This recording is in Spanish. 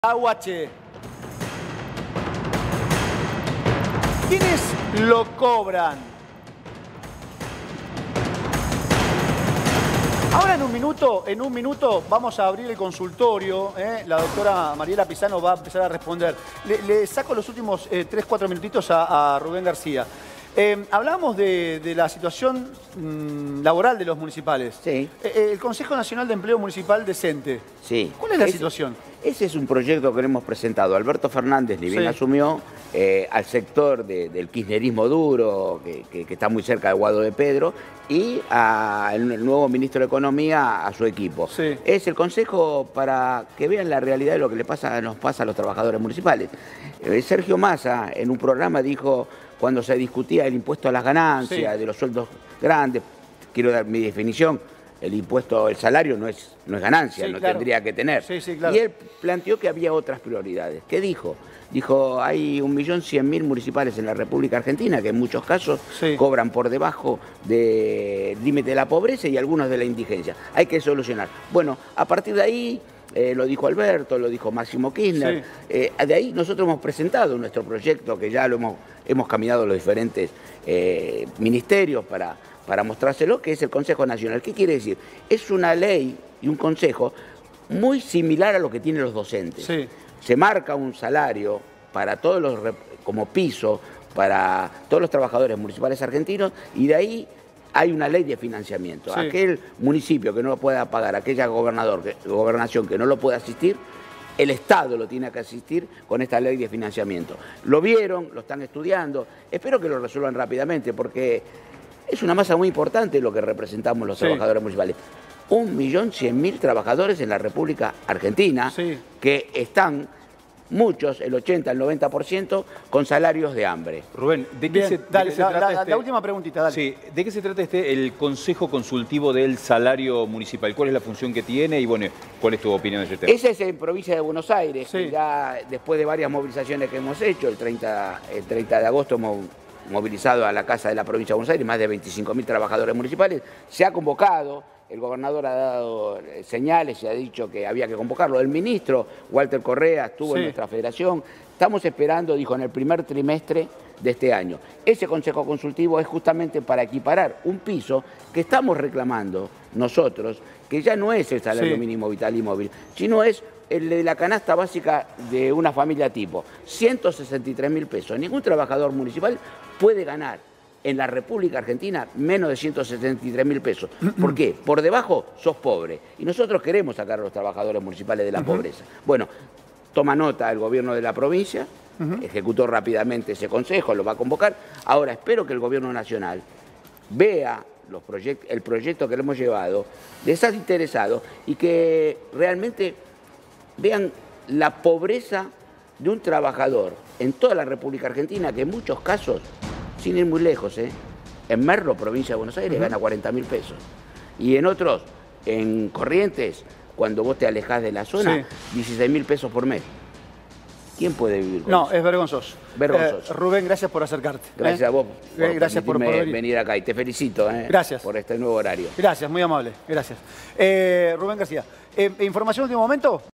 Aguache. ¿Quiénes lo cobran? Ahora en un minuto vamos a abrir el consultorio. La doctora Mariela Pisano va a empezar a responder. Le saco los últimos 3-4 minutitos a Rubén García. Hablamos de la situación laboral de los municipales. Sí. El Consejo Nacional de Empleo Municipal Decente. Sí. ¿Cuál es la situación? Ese es un proyecto que le hemos presentado. Alberto Fernández ni bien asumió al sector del kirchnerismo duro, que está muy cerca de Guado de Pedro, y al nuevo ministro de Economía, a su equipo. Sí. Es el consejo para que vean la realidad de lo que nos pasa a los trabajadores municipales. Sergio Massa en un programa dijo, cuando se discutía el impuesto a las ganancias, de los sueldos grandes, quiero dar mi definición, el salario no es ganancia, no tendría que tener. Y él planteó que había otras prioridades. ¿Qué dijo? Dijo, hay 1.100.000 municipales en la República Argentina que en muchos casos cobran por debajo del límite de la pobreza y algunos de la indigencia. Hay que solucionar. Bueno, a partir de ahí, lo dijo Alberto, lo dijo Máximo Kirchner, de ahí nosotros hemos presentado nuestro proyecto que ya lo hemos caminado los diferentes ministerios para mostrárselo, que es el Consejo Nacional. ¿Qué quiere decir? Es una ley y un consejo muy similar a lo que tienen los docentes. Se marca un salario para todos los, como piso, para todos los trabajadores municipales argentinos, y de ahí hay una ley de financiamiento. Aquel municipio que no lo pueda pagar, aquella gobernación que no lo pueda asistir, el Estado lo tiene que asistir con esta ley de financiamiento. Lo vieron, lo están estudiando, espero que lo resuelvan rápidamente porque es una masa muy importante lo que representamos los trabajadores municipales. 1.100.000 trabajadores en la República Argentina que están, muchos, el 80, el 90%, con salarios de hambre. Rubén, ¿de qué se trata la última preguntita, dale. Sí, ¿de qué se trata el Consejo Consultivo del Salario Municipal? ¿Cuál es la función que tiene y, bueno, cuál es tu opinión de ese tema? Ese es en provincia de Buenos Aires, que ya después de varias movilizaciones que hemos hecho, el 30 de agosto hemos movilizado a la Casa de la Provincia de Buenos Aires más de 25.000 trabajadores municipales, se ha convocado. El gobernador ha dado señales y ha dicho que había que convocarlo. El ministro Walter Correa estuvo en nuestra federación. Estamos esperando, dijo, en el primer trimestre de este año. Ese consejo consultivo es justamente para equiparar un piso que estamos reclamando nosotros, que ya no es el salario mínimo vital y móvil, sino es el de la canasta básica de una familia tipo. 163.000 pesos. Ningún trabajador municipal puede ganar en la República Argentina menos de 173.000 pesos. ¿Por qué? Por debajo sos pobre. Y nosotros queremos sacar a los trabajadores municipales de la pobreza. Bueno, toma nota el gobierno de la provincia, ejecutó rápidamente ese consejo, lo va a convocar. Ahora espero que el gobierno nacional vea el proyecto que le hemos llevado, desinteresado, y que realmente vean la pobreza de un trabajador en toda la República Argentina, que en muchos casos, sin ir muy lejos, en Merlo, provincia de Buenos Aires, gana 40.000 pesos. Y en otros, en Corrientes, cuando vos te alejás de la zona, 16.000 pesos por mes. ¿Quién puede vivir con eso? Es vergonzoso. Vergonzoso. Rubén, gracias por acercarte. Gracias a vos gracias por venir acá. Y te felicito por este nuevo horario. Gracias, muy amable. Gracias. Rubén García, información de último momento.